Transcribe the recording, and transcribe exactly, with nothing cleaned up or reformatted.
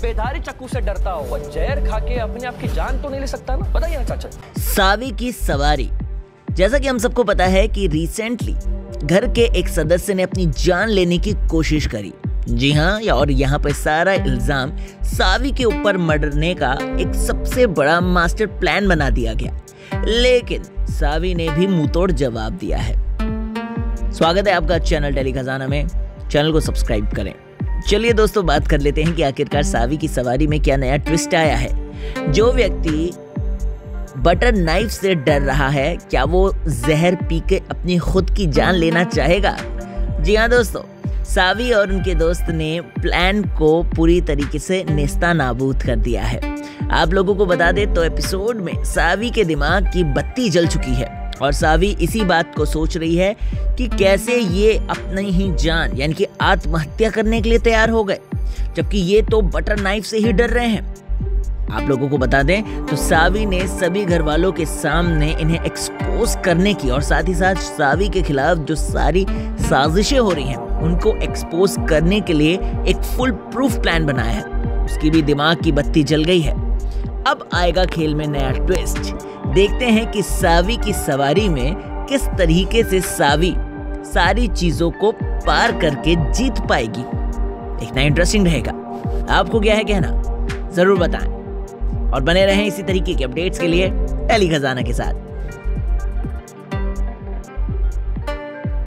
सफेदारी चक्कू से डरता हो, जहर खा के अपने आप की जान तो नहीं ले सकता ना? बताइए ना चाचा। सावी की सवारी। जैसा कि हम सबको पता है कि रिसेंटली घर के एक सदस्य ने अपनी जान लेने की कोशिश करी। जी हाँ, और यहाँ पर सारा इल्जाम सावी के ऊपर मरने का एक सबसे बड़ा मास्टर प्लान बना दिया गया, लेकिन सावी ने भी मुंहतोड़ जवाब दिया है। स्वागत है आपका चैनल टेली खजाना में, चैनल को सब्सक्राइब करें। चलिए दोस्तों, बात कर लेते हैं कि आखिरकार सावी की सवारी में क्या नया ट्विस्ट आया है। जो व्यक्ति बटर नाइफ से डर रहा है, क्या वो जहर पी के अपनी खुद की जान लेना चाहेगा? जी हाँ दोस्तों, सावी और उनके दोस्त ने प्लान को पूरी तरीके से नेस्ता नाबूद कर दिया है। आप लोगों को बता दें तो एपिसोड में सावी के दिमाग की बत्ती जल चुकी है और सावी इसी बात को सोच रही है कि कैसे ये अपनी ही जान यानी कि आत्महत्या करने के लिए तैयार हो गए, जबकि ये तो बटर नाइफ से ही डर रहे हैं। आप लोगों को बता दें तो सावी ने सभी घर वालों के सामने इन्हें एक्सपोज करने की और साथ ही साथ सावी के खिलाफ जो सारी साजिशें हो रही हैं उनको एक्सपोज करने के लिए एक फुल प्रूफ प्लान बनाया है। उसकी भी दिमाग की बत्ती जल गई है। अब आएगा खेल में नया ट्विस्ट। देखते हैं कि सावी की सवारी में किस तरीके से सावी सारी चीजों को पार करके जीत पाएगी। देखना इंटरेस्टिंग रहेगा। आपको क्या है कहना, जरूर बताएं और बने रहें इसी तरीके के अपडेट्स के लिए टेली खजाना के साथ।